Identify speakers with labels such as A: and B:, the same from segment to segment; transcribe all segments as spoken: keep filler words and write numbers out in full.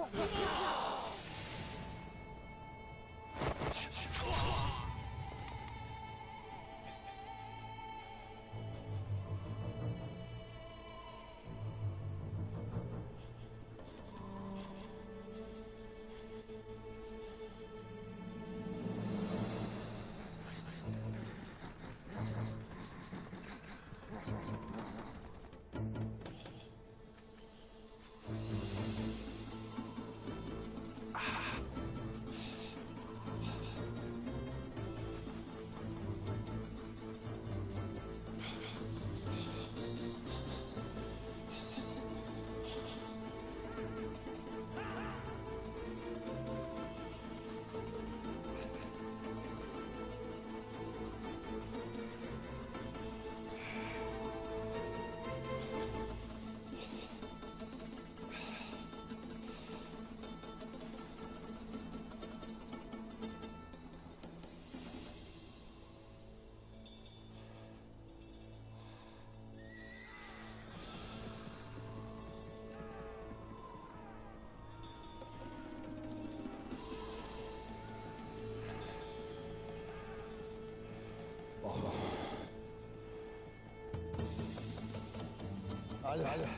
A: Hadi hadi.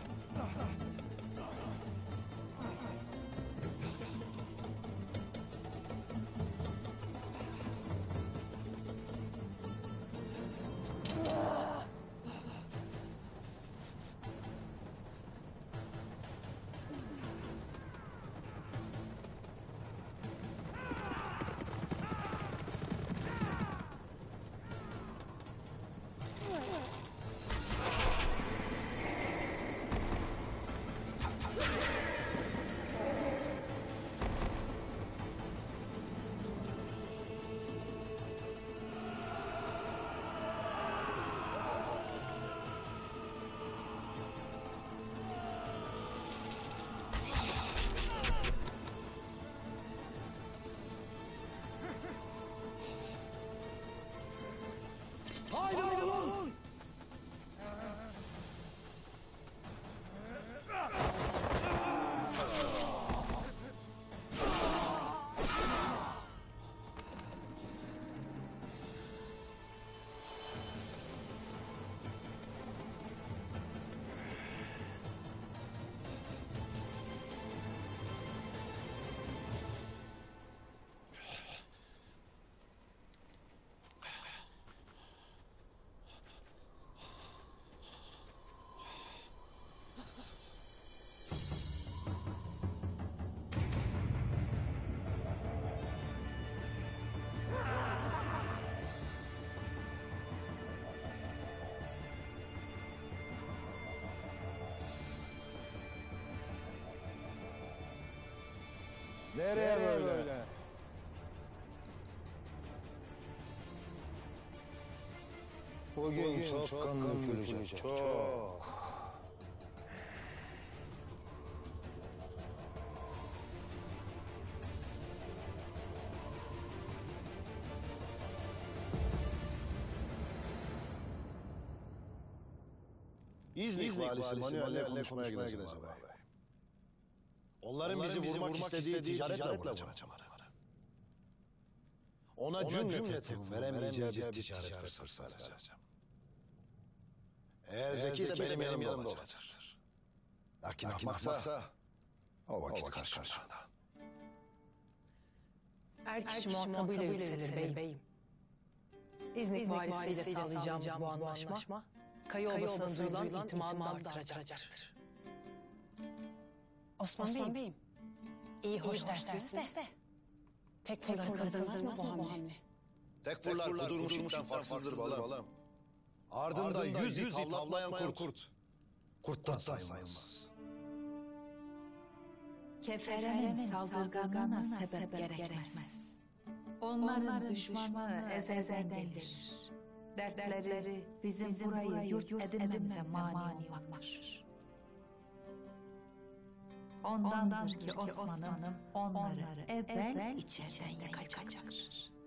A: Haydi oğlum! Nereye böyle? böyle?
B: Bugün, Bugün çok, çok kan dökülecek, çok. çok.
A: İznik, İznik valisi Manuel'le konuşmaya gideceğim, gideceğim abi. abi. Onların, Onların bizi, bizi vurmak, vurmak istediği, istediği ticaretle, ticaretle vuracağım. Ona, Ona cümleten veremeyeceği bir ticaret, ticaret fırsatı vereceğim. Eğer zekiyse zeki benim, benim yanımda olacaktır. Lakin, Lakin ahmaksa o vakit, vakit karşımda.
C: Er kişi muhatabıyla yükselir beyim. beyim. İznik, İznik valisiyle sağlayacağımız bu anlaşma, anlaşma Kayı Obası'na duyulan itimadını da artıracaktır.
D: Osman, Osman Bey'im, iyi hoş, hoş dersiniz de, de tek fırları kızdırmaz mı bu hamle?
A: Tek fırlar kudurmuşluktan farksızdır balam. Ardından yüz yüz it avlayan kurt, kurt. kurttan sayılmaz.
E: Keferenin saldırganına sebep gerekmez. Onların düşmanı ezelden gelir. Dertleri bizim, bizim burayı yurt edinmemize mani olmaktır. Ondandır ki Osman'ım onları evvel içeriden yakacaktır.